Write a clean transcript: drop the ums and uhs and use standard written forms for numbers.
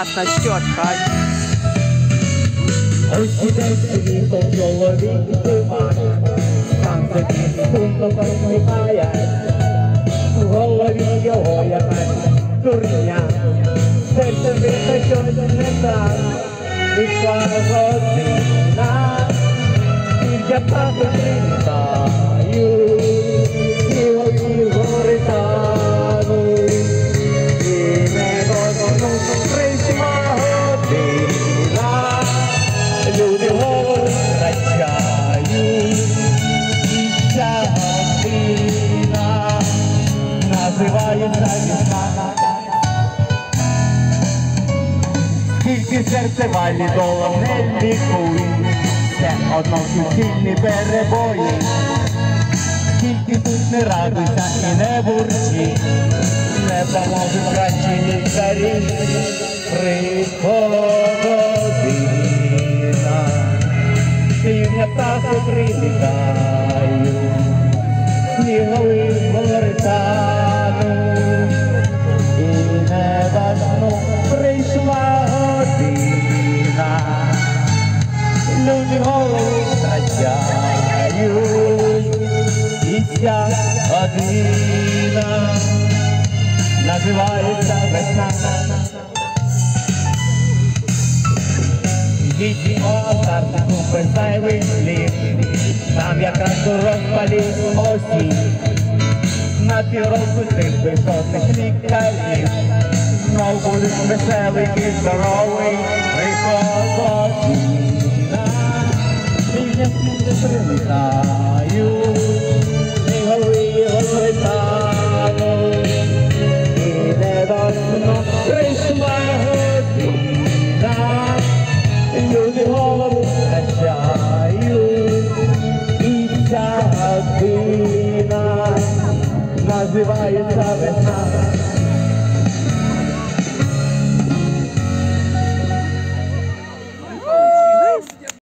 Ясно, чітко. Ось іде світом чоловік тримає, сам собі сумно посміхає, в голові його якась дурня, серце видно щось не так, пішла година, і я птахи прилітаю, сілові гори тануть, і не одну прийшла година. Люди голову втрачають, і ця година називається весна. Скільки серце валідолом не лікує, все одно суцільні перебої. Скільки тут не радуйся і не бурчи, не поможуть кращі лікарі. Півня птахи прилітають, снігові гори тануть, і недавно прийшла година, люди голову втрачають, і ця година називається весна. Діти отарку беззайвий слід, там якраз у розпалі осінь, на півроку тих високих лікарів, знов будеш веселий і здоровий, приколотіна. Півня птахи прилітають, снігові гори тануть, і недавно прийшла година, люди голову втрачають, і ця година називається весна.